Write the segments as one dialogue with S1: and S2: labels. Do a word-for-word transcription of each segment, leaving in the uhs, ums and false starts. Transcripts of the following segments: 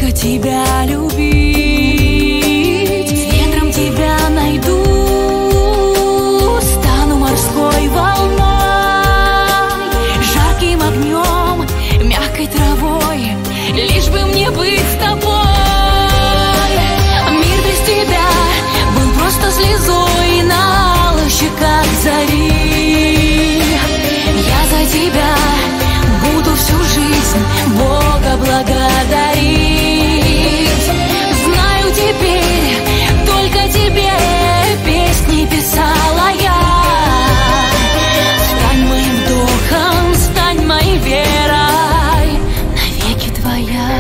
S1: только тебя любить. Ветром тебя найду, стану морской волной, жарким огнем, мягкой травой, лишь бы мне быть с тобой. Мир без тебя был просто слезой на алых щеках зари. Я за тебя буду всю жизнь Бога благодарить. Знаю, теперь только тебе песни писала я. Стань моим вдохом, стань моей верой, навеки твоя.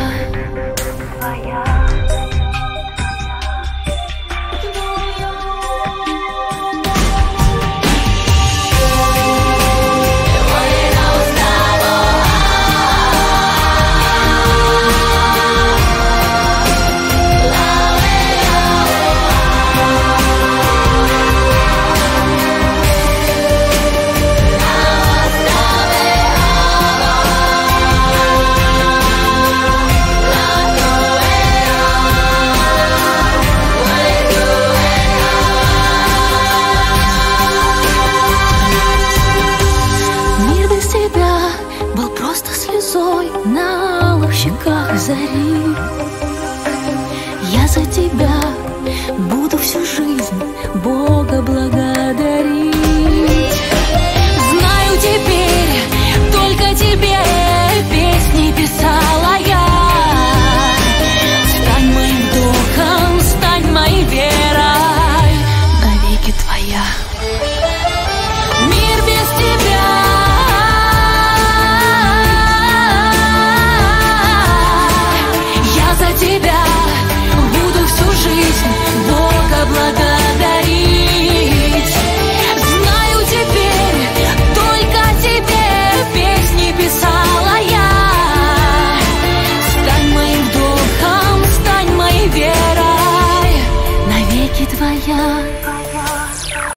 S1: Был просто слезой на алых щеках зари. Я за тебя